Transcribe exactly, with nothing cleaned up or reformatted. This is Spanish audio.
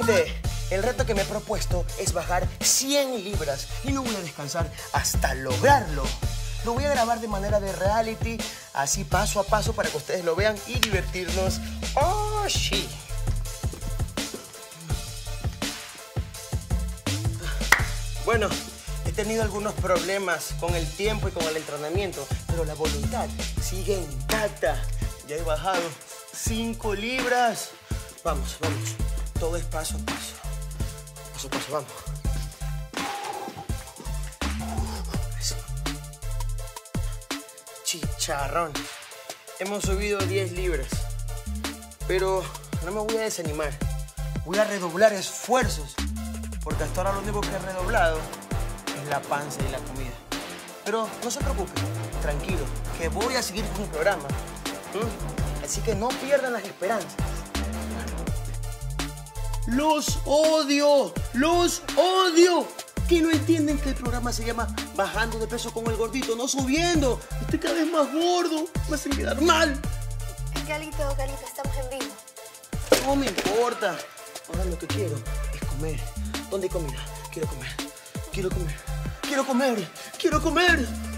Gente, el reto que me he propuesto es bajar cien libras y no voy a descansar hasta lograrlo. Lo voy a grabar de manera de reality, así paso a paso para que ustedes lo vean y divertirnos. ¡Oh, sí! Bueno, he tenido algunos problemas con el tiempo y con el entrenamiento, pero la voluntad sigue intacta. Ya he bajado cinco libras. Vamos, vamos. Todo es paso a paso. Paso a paso, vamos. Eso. Chicharrón. Hemos subido diez libras. Pero no me voy a desanimar. Voy a redoblar esfuerzos. Porque hasta ahora lo único que he redoblado es la panza y la comida. Pero no se preocupen, tranquilo, que voy a seguir con el programa. ¿Mm? Así que no pierdan las esperanzas. ¡Los odio! ¡Los odio! Que no entienden que el programa se llama Bajando de Peso con el Gordito, no subiendo. Estoy cada vez más gordo, me hacen quedar mal. Galito, Galito, estamos en vivo. No me importa. Ahora lo que quiero es comer. ¿Dónde hay comida? Quiero comer. Quiero comer. Quiero comer. Quiero comer.